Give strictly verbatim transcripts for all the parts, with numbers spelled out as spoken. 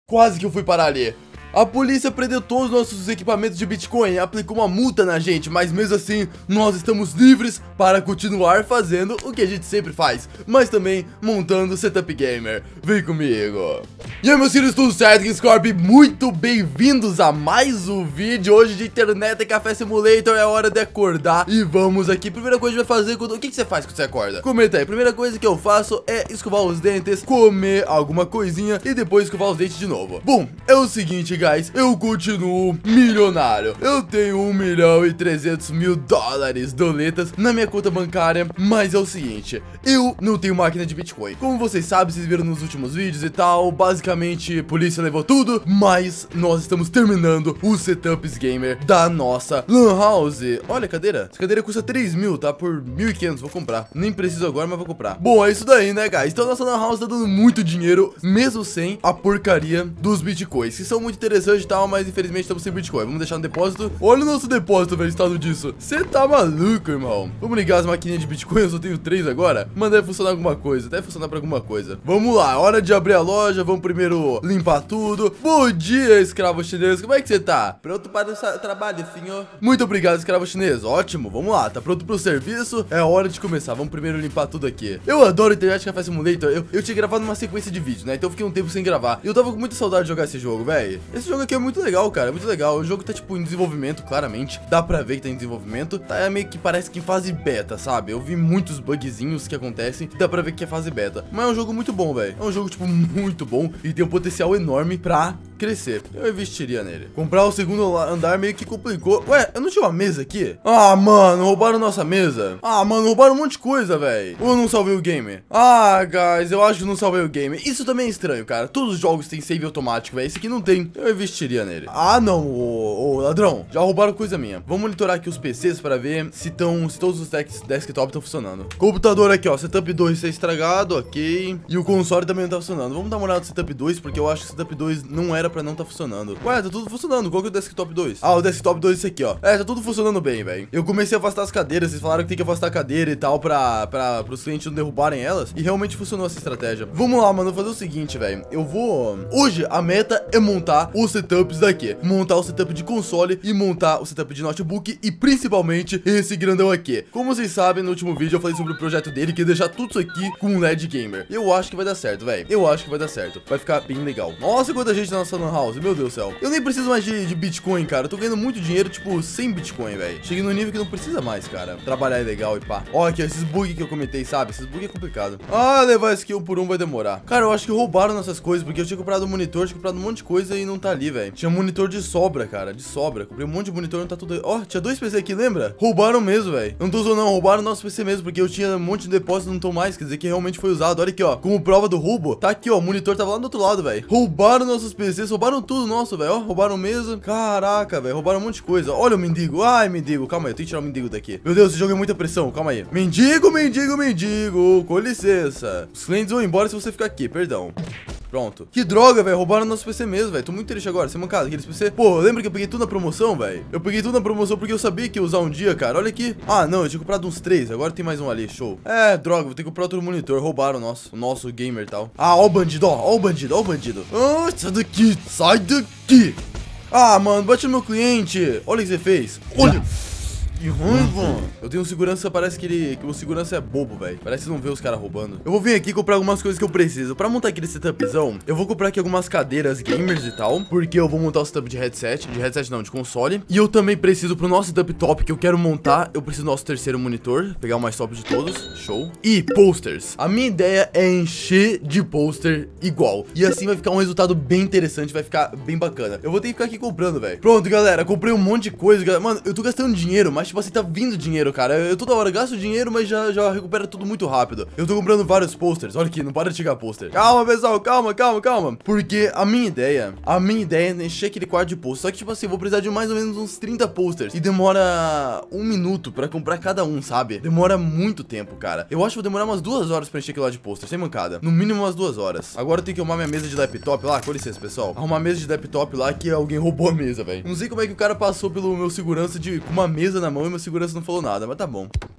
Quase que eu fui parar ali. A polícia prendeu todos os nossos equipamentos de Bitcoin e aplicou uma multa na gente, mas mesmo assim, nós estamos livres para continuar fazendo o que a gente sempre faz, mas também montando o Setup Gamer. Vem comigo! E aí, meus filhos, tudo certo? Scorp, muito bem-vindos a mais um vídeo hoje de Internet e Café Simulator. É hora de acordar e vamos aqui. Primeira coisa que a gente vai fazer, quando... o que, que você faz quando você acorda? Comenta aí. Primeira coisa que eu faço é escovar os dentes, comer alguma coisinha e depois escovar os dentes de novo. Bom, é o seguinte, guys, eu continuo milionário. Eu tenho um milhão e trezentos mil dólares doletas na minha conta bancária, mas é o seguinte, eu não tenho máquina de Bitcoin. Como vocês sabem, vocês viram nos últimos vídeos e tal, basicamente a polícia levou tudo, mas nós estamos terminando os setups gamer da nossa Lan House. Olha a cadeira, essa cadeira custa três mil, tá? Por mil e quinhentos, vou comprar. Nem preciso agora, mas vou comprar. Bom, é isso daí, né, guys? Então nossa Lan House tá dando muito dinheiro, mesmo sem a porcaria dos Bitcoins, que são muito interessantes e tal, mas infelizmente estamos sem Bitcoin. Vamos deixar no depósito. Olha o nosso depósito, velho, estado disso. Você tá maluco, irmão? Vamos ligar as maquininhas de Bitcoin, eu só tenho três agora. Mas deve funcionar alguma coisa, deve funcionar pra alguma coisa. Vamos lá, hora de abrir a loja, vamos primeiro limpar tudo. Bom dia, escravo chinês, como é que você tá? Pronto para o trabalho, senhor? Muito obrigado, escravo chinês, ótimo, vamos lá, tá pronto pro serviço? É hora de começar, vamos primeiro limpar tudo aqui. Eu adoro Internet Café Simulator, eu, eu tinha gravado uma sequência de vídeos, né? Então eu fiquei um tempo sem gravar. E eu tava com muita saudade de jogar esse jogo, velho. Esse jogo aqui é muito legal, cara, é muito legal. O jogo tá, tipo, em desenvolvimento, claramente. Dá pra ver que tá em desenvolvimento. Tá é meio que parece que em fase beta, sabe? Eu vi muitos bugzinhos que acontecem. Dá pra ver que é fase beta. Mas é um jogo muito bom, velho. É um jogo, tipo, muito bom. E tem um potencial enorme pra crescer. Eu investiria nele. Comprar o segundo andar meio que complicou. Ué, eu não tinha uma mesa aqui? Ah, mano, roubaram nossa mesa. Ah, mano, roubaram um monte de coisa, velho. Ou eu não salvei o game? Ah, guys, eu acho que não salvei o game. Isso também é estranho, cara. Todos os jogos têm save automático, velho. Esse aqui não tem. Eu investiria nele. Ah, não, ô, ô, ladrão. Já roubaram coisa minha. Vamos monitorar aqui os P Cs pra ver se, tão, se todos os desktops estão funcionando. Computador aqui, ó. Setup dois está estragado, ok. E o console também não tá funcionando. Vamos dar uma olhada no Setup dois, porque eu acho que o Setup dois não era pra não tá funcionando. Ué, tá tudo funcionando. Qual que é o Desktop dois? Ah, o Desktop dois é esse aqui, ó. É, tá tudo funcionando bem, velho. Eu comecei a afastar as cadeiras. Vocês falaram que tem que afastar a cadeira e tal pra, pra, pros clientes não derrubarem elas. E realmente funcionou essa estratégia. Vamos lá, mano. Vou fazer o seguinte, velho. Eu vou... Hoje, a meta é montar os setups daqui. Montar o setup de console e montar o setup de notebook e principalmente esse grandão aqui. Como vocês sabem, no último vídeo eu falei sobre o projeto dele, que ia deixar tudo isso aqui com um L E D Gamer. Eu acho que vai dar certo, velho. Eu acho que vai dar certo. Vai ficar bem legal. Nossa, quanta gente na nossa Lan House. Meu Deus do céu. Eu nem preciso mais de, de Bitcoin, cara. Eu tô ganhando muito dinheiro, tipo, sem Bitcoin, velho. Cheguei no nível que não precisa mais, cara. Trabalhar é legal e pá. Ó, aqui, ó, esses bugs que eu comentei, sabe? Esses bugs é complicado. Ah, levar esse um por um vai demorar. Cara, eu acho que roubaram nossas coisas, porque eu tinha comprado um monitor, tinha comprado um monte de coisa e não tá ali, velho. Tinha monitor de sobra, cara. De sobra. Comprei um monte de monitor e não tá tudo aí. Ó, tinha dois P C aqui, lembra? Roubaram mesmo, velho. Não tô usando, não. Roubaram nosso P C mesmo, porque eu tinha um monte de depósito e não tô mais. Quer dizer que realmente foi usado. Olha aqui, ó. Como prova do roubo. Tá aqui, ó. O monitor tava lá do outro lado, velho. Roubaram nossos P Cs, roubaram tudo nosso, velho. Ó, roubaram mesa. Caraca, velho. Roubaram um monte de coisa. Olha o mendigo. Ai, mendigo. Calma aí, eu tenho que tirar o mendigo daqui. Meu Deus, esse jogo é muita pressão. Calma aí. Mendigo, mendigo, mendigo. Com licença. Os clientes vão embora se você ficar aqui. Perdão. Pronto. Que droga, velho. Roubaram nosso P C mesmo, velho. Tô muito triste agora. Sem mancada. Aqueles P C. Pô, lembra que eu peguei tudo na promoção, velho? Eu peguei tudo na promoção porque eu sabia que ia usar um dia, cara. Olha aqui. Ah, não. Eu tinha comprado uns três. Agora tem mais um ali. Show. É, droga. Vou ter que comprar outro monitor. Roubaram o nosso. O nosso gamer e tal. Ah, ó o bandido, ó. Ó o bandido, ó o bandido. Ah, sai daqui. Sai daqui. Ah, mano. Bate no meu cliente. Olha o que você fez. Olha. Que raiva. Eu tenho um segurança, parece que ele que o segurança é bobo, velho. Parece que não vê os caras roubando. Eu vou vir aqui comprar algumas coisas que eu preciso. Pra montar aquele setupzão, eu vou comprar aqui algumas cadeiras gamers e tal, porque eu vou montar o setup de headset. De headset não, de console. E eu também preciso pro nosso setup top que eu quero montar. Eu preciso do nosso terceiro monitor, pegar o mais top de todos. Show. E posters. A minha ideia é encher de poster igual. E assim vai ficar um resultado bem interessante, vai ficar bem bacana. Eu vou ter que ficar aqui comprando, velho. Pronto, galera, comprei um monte de coisa, galera. Mano, eu tô gastando dinheiro, mas tipo assim, tá vindo dinheiro, cara. Eu toda hora gasto dinheiro, mas já, já recupera tudo muito rápido. Eu tô comprando vários posters. Olha aqui, não para de chegar pôster. Calma, pessoal, calma, calma, calma. Porque a minha ideia, a minha ideia é encher aquele quarto de posters. Só que, tipo assim, eu vou precisar de mais ou menos uns trinta posters. E demora um minuto pra comprar cada um, sabe? Demora muito tempo, cara. Eu acho que vou demorar umas duas horas pra encher aquele lá de pôster, sem mancada. No mínimo umas duas horas. Agora eu tenho que arrumar minha mesa de laptop lá. Com licença, pessoal. Arrumar a mesa de laptop lá que alguém roubou a mesa, velho. Não sei como é que o cara passou pelo meu segurança de com uma mesa na mão e meu segurança não falou nada, mas tá bom.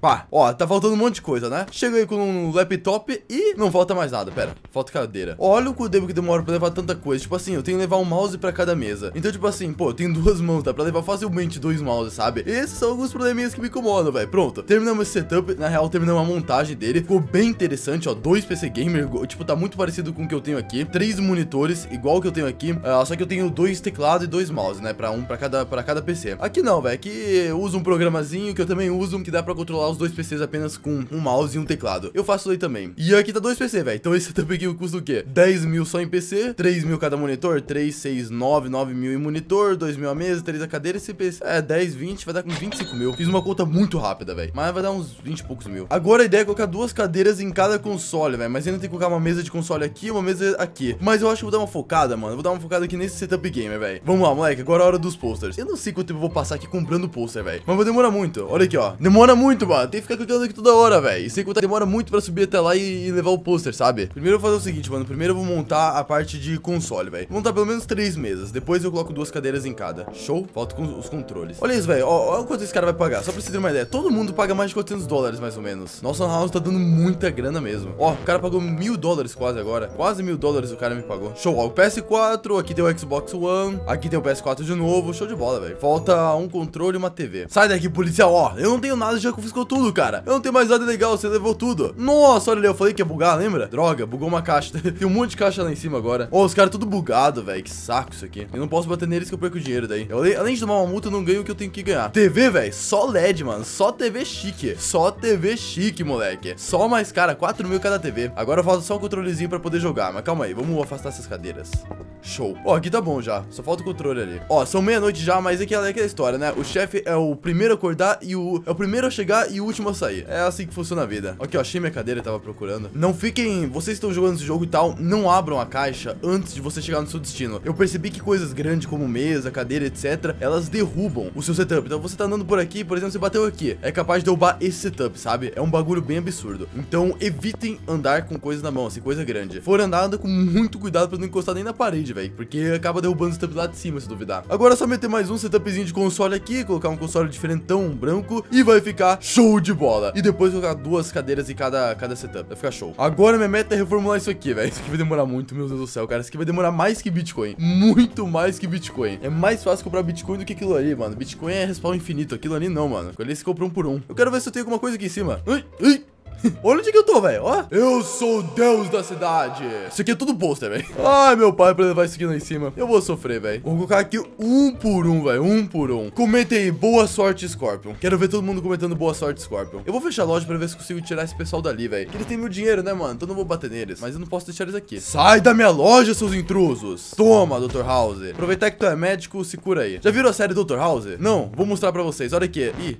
Pá, ó, tá faltando um monte de coisa, né? Chega aí com um laptop e não falta mais nada, pera, falta cadeira. Olha o tempo que demora pra levar tanta coisa. Tipo assim, eu tenho que levar um mouse pra cada mesa. Então, tipo assim, pô, eu tenho duas mãos, dá pra levar facilmente dois mouses, sabe? Esses são alguns probleminhas que me incomodam, velho. Pronto, terminamos esse setup. Na real, terminamos a montagem dele. Ficou bem interessante, ó, dois P C Gamer. Tipo, tá muito parecido com o que eu tenho aqui. Três monitores, igual o que eu tenho aqui. uh, Só que eu tenho dois teclados e dois mouse, né? Pra um, pra cada, pra cada P C. Aqui não, velho, aqui eu uso um programazinho que eu também uso, que dá pra controlar os dois P Cs apenas com um mouse e um teclado. Eu faço isso aí também. E aqui tá dois P C, velho. Então esse setup aqui custa o quê? dez mil só em P C, três mil cada monitor, três, seis, nove, nove mil em monitor, dois mil a mesa, três a cadeira. Esse P C é dez, vinte, vai dar com vinte e cinco mil. Fiz uma conta muito rápida, velho, mas vai dar uns vinte e poucos mil. Agora a ideia é colocar duas cadeiras em cada console, velho, mas ainda tem que colocar uma mesa de console aqui e uma mesa aqui. Mas eu acho que vou dar uma focada, mano. Vou dar uma focada aqui nesse setup gamer, velho. Vamos lá, moleque, agora é a hora dos posters. Eu não sei quanto tempo eu vou passar aqui comprando pôster, velho, mas vai demorar muito. Olha aqui, ó, demora muito, mano. Tem que ficar clicando aqui toda hora, velho. E sem contar, demora muito pra subir até lá e, e levar o pôster, sabe? Primeiro eu vou fazer o seguinte, mano. Primeiro eu vou montar a parte de console, velho. Vou montar pelo menos três mesas. Depois eu coloco duas cadeiras em cada. Show? Falta com os controles. Olha isso, velho. Olha quanto esse cara vai pagar. Só pra você ter uma ideia. Todo mundo paga mais de quatrocentos dólares, mais ou menos. Nossa, a house tá dando muita grana mesmo. Ó, o cara pagou mil dólares quase agora. Quase mil dólares o cara me pagou. Show. Ó, o P S quatro. Aqui tem o Xbox One. Aqui tem o P S quatro de novo. Show de bola, velho. Falta um controle e uma T V. Sai daqui, policial. Ó, eu não tenho nada, já confiscou tudo, cara. Eu não tenho mais nada legal. Você levou tudo. Nossa, olha ali. Eu falei que ia bugar, lembra? Droga, bugou uma caixa. Tem um monte de caixa lá em cima agora. Ó, os caras tudo bugado, velho. Que saco isso aqui. Eu não posso bater neles que eu perco dinheiro daí. Eu, além de tomar uma multa, eu não ganho o que eu tenho que ganhar. T V, velho. Só L E D, mano. Só T V chique. Só T V chique, moleque. Só mais cara. quatro mil cada T V. Agora falta só um controlezinho pra poder jogar. Mas calma aí. Vamos afastar essas cadeiras. Show. Ó, aqui tá bom já. Só falta o controle ali. Ó, são meia-noite já, mas aqui é aquela história, né? O chefe é o primeiro a acordar e o... É o primeiro a chegar e o último a sair. É assim que funciona a vida. Aqui, ó. Achei minha cadeira e tava procurando. Não fiquem... Vocês estão jogando esse jogo e tal, não abram a caixa antes de você chegar no seu destino. Eu percebi que coisas grandes como mesa, cadeira, etcétera, elas derrubam o seu setup. Então você tá andando por aqui, por exemplo, você bateu aqui. É capaz de derrubar esse setup, sabe? É um bagulho bem absurdo. Então evitem andar com coisa na mão, assim, coisa grande. For andar, anda com muito cuidado pra não encostar nem na parede, velho. Porque acaba derrubando o setup lá de cima, se duvidar. Agora é só meter mais um setupzinho de console aqui, colocar um console diferentão, branco, e vai ficar show de bola. E depois colocar duas cadeiras em cada, cada setup. Vai ficar show. Agora minha meta é reformular isso aqui, velho. Isso aqui vai demorar muito, meu Deus do céu, cara. Isso aqui vai demorar mais que Bitcoin. Muito mais que Bitcoin. É mais fácil comprar Bitcoin do que aquilo ali, mano. Bitcoin é respawn infinito. Aquilo ali não, mano. Aquilo ali se compra um por um. Eu quero ver se eu tenho alguma coisa aqui em cima. Ai, ai. Olha onde que eu tô, velho, ó. Eu sou o deus da cidade. Isso aqui é tudo pôster, velho. Ai, meu pai, pra levar isso aqui lá em cima eu vou sofrer, velho. Vou colocar aqui um por um, velho, um por um. Comentem aí, boa sorte, Scorpion. Quero ver todo mundo comentando boa sorte, Scorpion. Eu vou fechar a loja pra ver se consigo tirar esse pessoal dali, velho. Porque eles têm meu dinheiro, né, mano? Então eu não vou bater neles. Mas eu não posso deixar eles aqui. Sai da minha loja, seus intrusos. Toma, doutor House. Aproveitar que tu é médico, se cura aí. Já viram a série doutor House? Não, vou mostrar pra vocês. Olha aqui. Ih.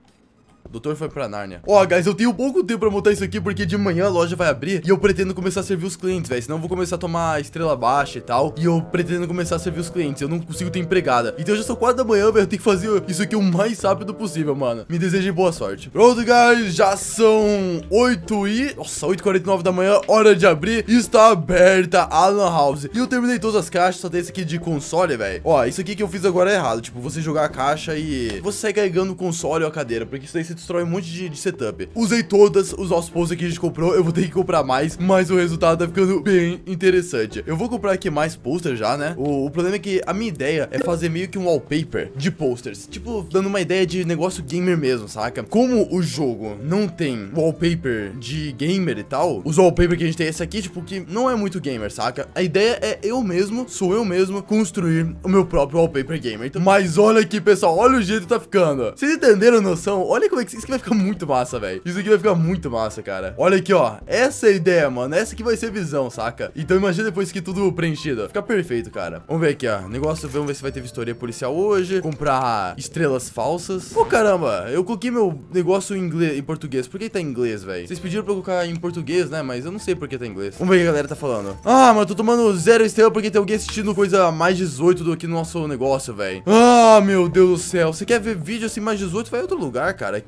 O doutor foi pra Nárnia. Ó, oh, guys, eu tenho pouco tempo pra montar isso aqui, porque de manhã a loja vai abrir e eu pretendo começar a servir os clientes, velho. Senão eu vou começar a tomar estrela baixa e tal. E eu pretendo começar a servir os clientes. Eu não consigo ter empregada. Então já são quatro da manhã, velho. Eu tenho que fazer isso aqui o mais rápido possível, mano. Me desejem boa sorte. Pronto, guys. Já são oito e... Nossa, oito e quarenta e nove da manhã. Hora de abrir. Está aberta a Lan House. E eu terminei todas as caixas. Só tem esse aqui de console, velho. Ó, isso aqui que eu fiz agora é errado. Tipo, você jogar a caixa e... Você sai carregando o console ou a cadeira. Porque isso daí você destrói um monte de, de setup. Usei todas os nossos posters que a gente comprou. Eu vou ter que comprar mais, mas o resultado tá ficando bem interessante. Eu vou comprar aqui mais posters já, né? O, o problema é que a minha ideia é fazer meio que um wallpaper de posters. Tipo, dando uma ideia de negócio gamer mesmo, saca? Como o jogo não tem wallpaper de gamer e tal, os wallpaper que a gente tem é esse aqui, tipo, que não é muito gamer, saca? A ideia é eu mesmo, sou eu mesmo, construir o meu próprio wallpaper gamer. Então, mas olha aqui, pessoal, olha o jeito que tá ficando. Vocês entenderam a noção? Olha como é que isso aqui vai ficar muito massa, velho. Isso aqui vai ficar muito massa, cara. Olha aqui, ó. Essa é a ideia, mano. Essa aqui vai ser a visão, saca? Então imagina depois que tudo preenchido. Fica perfeito, cara. Vamos ver aqui, ó. Negócio, vamos ver se vai ter vistoria policial hoje. Comprar estrelas falsas. Pô, caramba. Eu coloquei meu negócio em inglês, em português. Por que tá em inglês, velho? Vocês pediram pra eu colocar em português, né? Mas eu não sei por que tá em inglês. Vamos ver o que a galera tá falando. Ah, mas eu tô tomando zero estrela porque tem alguém assistindo coisa mais dezoito do que no nosso negócio, velho. Ah, meu Deus do céu. Você quer ver vídeo assim mais dezoito? Vai em outro lugar, cara. Aqui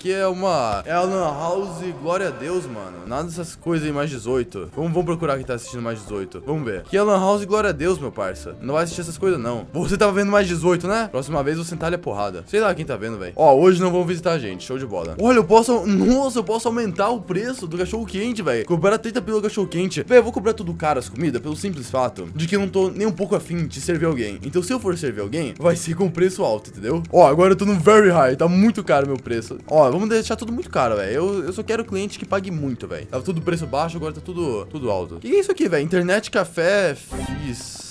aqui é uma... É a Lan House, glória a Deus, mano. Nada dessas coisas aí mais dezoito. Vamos, vamos procurar quem tá assistindo mais dezoito. Vamos ver. Aqui é a Lan House, glória a Deus, meu parça. Não vai assistir essas coisas, não. Você tava vendo mais dezoito, né? Próxima vez você entalha a porrada. Sei lá quem tá vendo, velho. Ó, hoje não vão visitar a gente. Show de bola. Olha, eu posso... Nossa, eu posso aumentar o preço do cachorro quente, velho. Cobrar trinta pelo cachorro quente. Velho, eu vou cobrar tudo caro as comidas pelo simples fato de que eu não tô nem um pouco afim de servir alguém. Então, se eu for servir alguém, vai ser com preço alto, entendeu? Ó, agora eu tô no very high. Tá muito caro meu preço. Ó, vamos deixar tudo muito caro, velho. Eu, eu só quero cliente que pague muito, velho. Tava tudo preço baixo, agora tá tudo, tudo alto. O que é isso aqui, velho? Internet, café, fiz...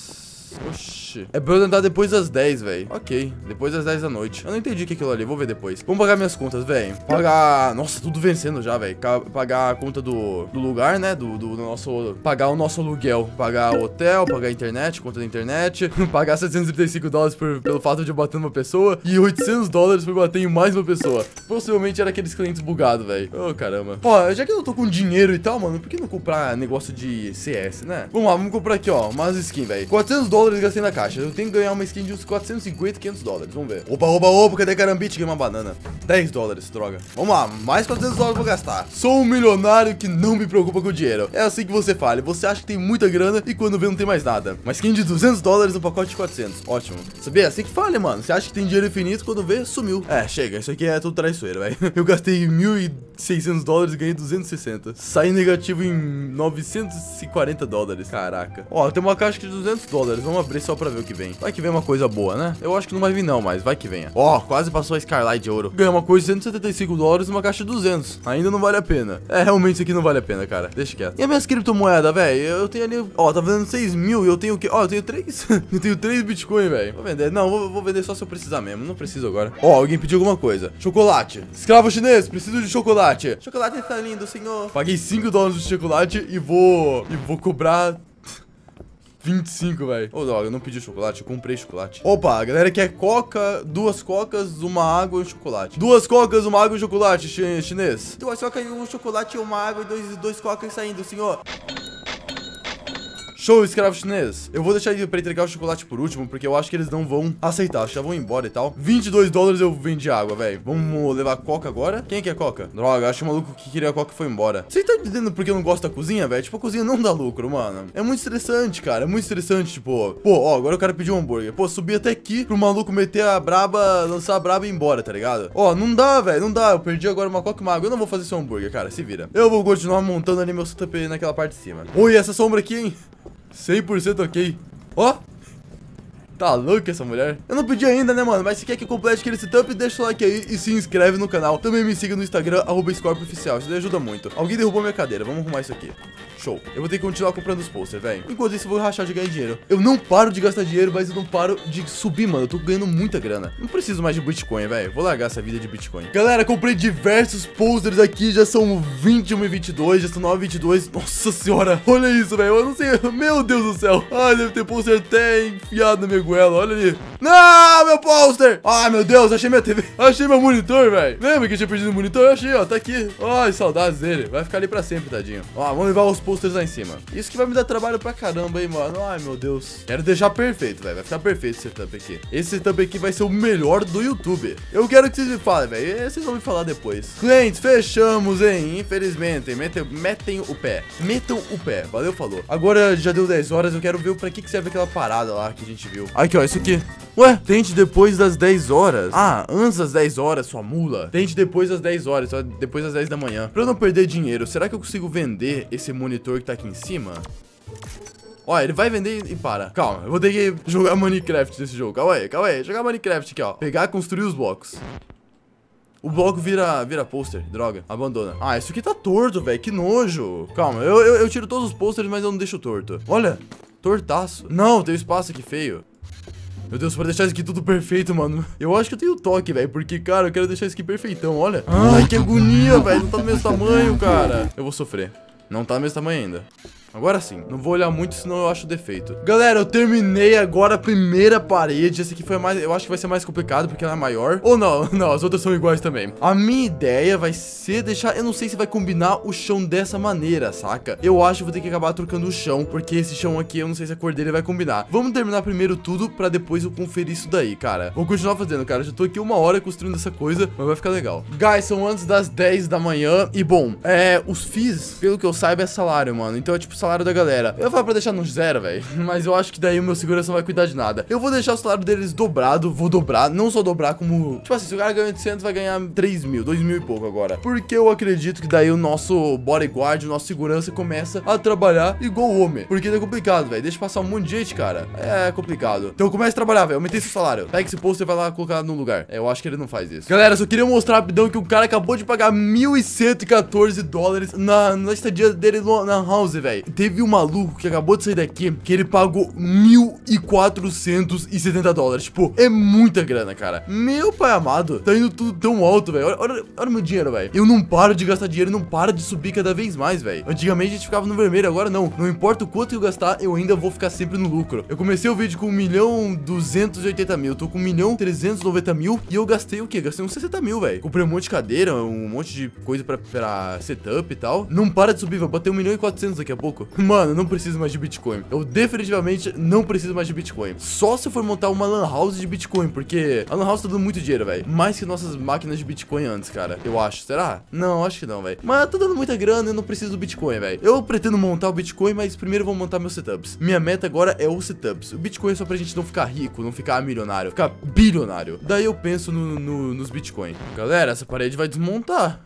Oxi. É pra eu tentar depois das dez, velho. Ok, depois das dez da noite. Eu não entendi o que é aquilo ali, vou ver depois. Vamos pagar minhas contas, velho. Pagar... Nossa, tudo vencendo já, velho. Pagar a conta do, do lugar, né? Do, do, do nosso... Pagar o nosso aluguel. Pagar o hotel, pagar a internet, conta da internet. Pagar setecentos e trinta e cinco dólares por, pelo fato de eu bater numa pessoa. E oitocentos dólares por bater em mais uma pessoa. Possivelmente era aqueles clientes bugados, velho. Oh, caramba. Ó, já que eu tô com dinheiro e tal, mano, por que não comprar negócio de C S, né? Vamos lá, vamos comprar aqui, ó. Umas skins, velho. quatrocentos dólares gastei na caixa. Eu tenho que ganhar uma skin de uns quatrocentos e cinquenta, quinhentos dólares. Vamos ver. Opa, opa, opa, cadê carambite? Ganhei uma banana. dez dólares, droga. Vamos lá, mais quatrocentos dólares vou gastar. Sou um milionário que não me preocupa com o dinheiro. É assim que você fala. Você acha que tem muita grana e quando vê não tem mais nada. Uma skin de duzentos dólares no pacote de quatrocentos. Ótimo. Sabia? É assim que fala, mano. Você acha que tem dinheiro infinito, quando vê, sumiu. É, chega. Isso aqui é tudo traiçoeiro, velho. Eu gastei mil e seiscentos dólares e ganhei duzentos e sessenta. Saí negativo em novecentos e quarenta dólares. Caraca. Ó, tem uma caixa de duzentos dólares. Vamos abrir só pra ver o que vem. Vai que vem uma coisa boa, né? Eu acho que não vai vir não, mas vai que venha. Ó, quase passou a Scarlight de ouro. Ganhei uma coisa de cento e setenta e cinco dólares e uma caixa de duzentos. Ainda não vale a pena. É, realmente isso aqui não vale a pena, cara. Deixa quieto. E as minhas criptomoedas, velho? Eu tenho ali... Ó, tá vendendo seis mil e eu tenho o quê? Ó, eu tenho três. Eu tenho três Bitcoin, velho. Vou vender. Não, vou, vou vender só se eu precisar mesmo. Não preciso agora. Ó, alguém pediu alguma coisa. Chocolate. Escravo chinês, preciso de chocolate. Chocolate tá lindo, senhor. Paguei cinco dólares de chocolate e vou... E vou cobrar... vinte e cinco, velho. Ô, droga, eu não pedi chocolate, eu comprei chocolate. Opa, a galera quer coca, duas cocas, uma água e um chocolate. Duas cocas, uma água e um chocolate, ch chinês. Duas cocas e um chocolate e uma água e dois, dois cocas saindo, senhor. Show, escravo chinês. Eu vou deixar ele pra entregar o chocolate por último, porque eu acho que eles não vão aceitar. Acho que já vão embora e tal. vinte e dois dólares eu vendi água, velho. Vamos levar coca agora? Quem quer coca? Droga, acho que o maluco que queria coca foi embora. Você tá entendendo porque eu não gosto da cozinha, velho? Tipo, a cozinha não dá lucro, mano. É muito estressante, cara. É muito estressante, tipo... Pô, ó, agora o cara pediu um hambúrguer. Pô, subi até aqui pro maluco meter a braba, lançar a braba e ir embora, tá ligado? Ó, não dá, velho. Não dá. Eu perdi agora uma coca e uma água. Eu não vou fazer seu hambúrguer, cara. Se vira. Eu vou continuar montando ali meu setup naquela parte de cima. Oi, essa sombra aqui, hein? cem por cento ok. Ó. Tá louca essa mulher? Eu não pedi ainda, né, mano? Mas se quer que eu complete aquele setup, deixa o like aí e se inscreve no canal. Também me siga no Instagram, arroba Scorpio Oficial. Isso daí ajuda muito. Alguém derrubou minha cadeira. Vamos arrumar isso aqui. Show. Eu vou ter que continuar comprando os posters, velho. Enquanto isso, eu vou rachar de ganhar dinheiro. Eu não paro de gastar dinheiro, mas eu não paro de subir, mano. Eu tô ganhando muita grana. Não preciso mais de Bitcoin, velho. Vou largar essa vida de Bitcoin. Galera, comprei diversos posters aqui. Já são vinte e um e vinte e dois. Já são nove e vinte e dois. Nossa senhora. Olha isso, velho. Eu não sei. Meu Deus do céu. Ai, deve ter pôster até enfiado na minha goela. Olha ali. Não, meu pôster. Ai, meu Deus. Achei minha T V. Achei meu monitor, velho. Lembra que eu tinha perdido o monitor? Eu achei, ó. Tá aqui. Ai, saudades dele. Vai ficar ali pra sempre, tadinho. Ó, vamos levar os posters lá em cima. Isso que vai me dar trabalho pra caramba, hein, mano. Ai, meu Deus. Quero deixar perfeito, velho. Vai ficar perfeito esse setup aqui. Esse setup aqui vai ser o melhor do YouTube. Eu quero que vocês me falem, velho. Vocês vão me falar depois. Clientes, fechamos, hein? Infelizmente. Metem, metem o pé. Metam o pé. Valeu, falou. Agora já deu dez horas. Eu quero ver pra que, que serve aquela parada lá que a gente viu. Aqui, ó. Isso aqui. Ué, tente depois das dez horas. Ah, antes das dez horas, sua mula. Tente depois das dez horas, só depois das dez da manhã. Pra eu não perder dinheiro, será que eu consigo vender esse monitor que tá aqui em cima? Ó, ele vai vender e para. Calma, eu vou ter que jogar Minecraft nesse jogo. Calma aí, calma aí. Jogar Minecraft aqui, ó. Pegar e construir os blocos. O bloco vira, vira pôster, droga, abandona. Ah, isso aqui tá torto, velho, que nojo. Calma, eu, eu, eu tiro todos os pôsteres, mas eu não deixo torto. Olha, tortaço. Não, tem um espaço aqui feio. Meu Deus, pra deixar isso aqui tudo perfeito, mano. Eu acho que eu tenho toque, velho. Porque, cara, eu quero deixar isso aqui perfeitão, olha. Ai, que agonia, velho. Não tá do mesmo tamanho, cara. Eu vou sofrer. Não tá do mesmo tamanho ainda. Agora sim, não vou olhar muito, senão eu acho defeito. Galera, eu terminei agora a primeira parede. Essa aqui foi mais, eu acho que vai ser mais complicado porque ela é maior. Ou não, não, as outras são iguais também. A minha ideia vai ser deixar, eu não sei se vai combinar o chão dessa maneira, saca? Eu acho que vou ter que acabar trocando o chão, porque esse chão aqui, eu não sei se a cor dele vai combinar. Vamos terminar primeiro tudo, pra depois eu conferir isso daí, cara. Vou continuar fazendo, cara, já tô aqui uma hora construindo essa coisa, mas vai ficar legal. Guys, são antes das dez da manhã e, bom, é, os F I Is, pelo que eu saiba, é salário, mano. Então é tipo o salário da galera. Eu falo pra deixar no zero, velho, mas eu acho que daí o meu segurança não vai cuidar de nada. Eu vou deixar o salário deles dobrado, vou dobrar, não só dobrar como... Tipo assim, se o cara ganha oitocentos, vai ganhar três mil, dois mil e pouco agora. Porque eu acredito que daí o nosso bodyguard, o nosso segurança começa a trabalhar igual homem. Porque é complicado, velho. Deixa passar um monte de gente, cara. É complicado. Então comece a trabalhar, velho. Aumentei seu salário. Pega esse posto e vai lá colocar no lugar. É, eu acho que ele não faz isso. Galera, só queria mostrar rapidão que o cara acabou de pagar mil e cento e quatorze dólares na, na estadia dele no, na house, velho. Teve um maluco que acabou de sair daqui que ele pagou mil e quatrocentos e setenta dólares. Tipo, é muita grana, cara. Meu pai amado, tá indo tudo tão alto, velho. Olha, olha, olha o meu dinheiro, velho. Eu não paro de gastar dinheiro, não para de subir cada vez mais, velho. Antigamente a gente ficava no vermelho, agora não. Não importa o quanto eu gastar, eu ainda vou ficar sempre no lucro. Eu comecei o vídeo com um milhão duzentos e oitenta mil. Eu tô com um milhão trezentos e noventa mil. E eu gastei o quê? Gastei uns sessenta mil, velho. Comprei um monte de cadeira, um monte de coisa pra, pra setup e tal. Não para de subir, vai bater um milhão e quatrocentos daqui a pouco. Mano, não preciso mais de Bitcoin. Eu definitivamente não preciso mais de Bitcoin. Só se eu for montar uma lan house de Bitcoin, porque a lan house tá dando muito dinheiro, velho. Mais que nossas máquinas de Bitcoin antes, cara. Eu acho. Será? Não, acho que não, velho. Mas tá dando muita grana e eu não preciso do Bitcoin, velho. Eu pretendo montar o Bitcoin, mas primeiro eu vou montar meus setups. Minha meta agora é os setups. O Bitcoin é só pra gente não ficar rico, não ficar milionário, ficar bilionário. Daí eu penso no, no, nos Bitcoin. Galera, essa parede vai desmontar.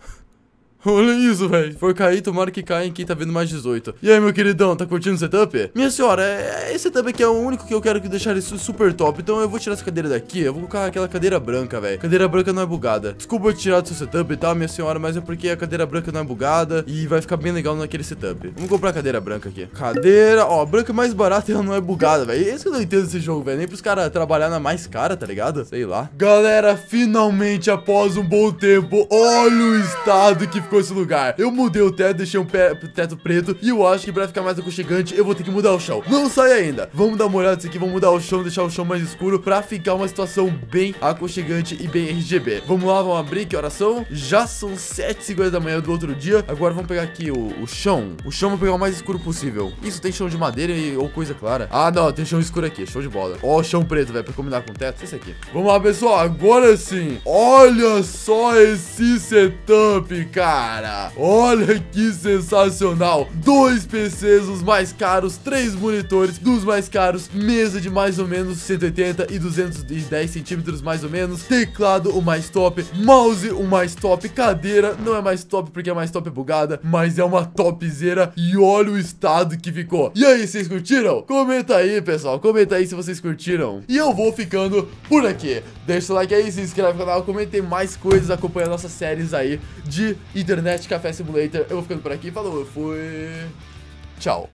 Olha isso, velho. Se for cair, tomara que caia em quem tá vendo mais dezoito. E aí, meu queridão, tá curtindo o setup? Minha senhora, é, esse setup aqui é o único que eu quero que deixar ele super top. Então eu vou tirar essa cadeira daqui. Eu vou colocar aquela cadeira branca, velho. Cadeira branca não é bugada. Desculpa eu tirar do seu setup e tal, minha senhora, mas é porque a cadeira branca não é bugada e vai ficar bem legal naquele setup. Vamos comprar a cadeira branca aqui. Cadeira, ó, branca é mais barata e ela não é bugada, velho. Esse que eu não entendo desse jogo, velho. Nem pros caras trabalhar na mais cara, tá ligado? Sei lá. Galera, finalmente, após um bom tempo, olha o estado que ficou esse lugar. Eu mudei o teto, deixei um pé, teto preto. E eu acho que pra ficar mais aconchegante eu vou ter que mudar o chão. Não sai ainda. Vamos dar uma olhada nisso aqui, vamos mudar o chão, deixar o chão mais escuro pra ficar uma situação bem aconchegante e bem R G B. Vamos lá, vamos abrir, que horas são? Já são sete e cinquenta da manhã do outro dia. Agora vamos pegar aqui o, o chão. O chão vou pegar o mais escuro possível. Isso, tem chão de madeira e, ou coisa clara. Ah, não, tem chão escuro aqui, show de bola. Ó, o chão preto, velho, pra combinar com o teto. Esse aqui. Vamos lá, pessoal, agora sim. Olha só esse setup, cara. Olha que sensacional. Dois P Cs, os mais caros, três monitores dos mais caros, mesa de mais ou menos cento e oitenta e duzentos e dez centímetros mais ou menos, teclado o mais top, mouse o mais top, cadeira não é mais top porque é mais top bugada, mas é uma topzera e olha o estado que ficou. E aí, vocês curtiram? Comenta aí, pessoal, comenta aí se vocês curtiram. E eu vou ficando por aqui. Deixa o like aí, se inscreve no canal, comentem mais coisas, acompanha nossas séries aí de Internet Café Simulator. Eu vou ficando por aqui, falou, eu fui... Tchau.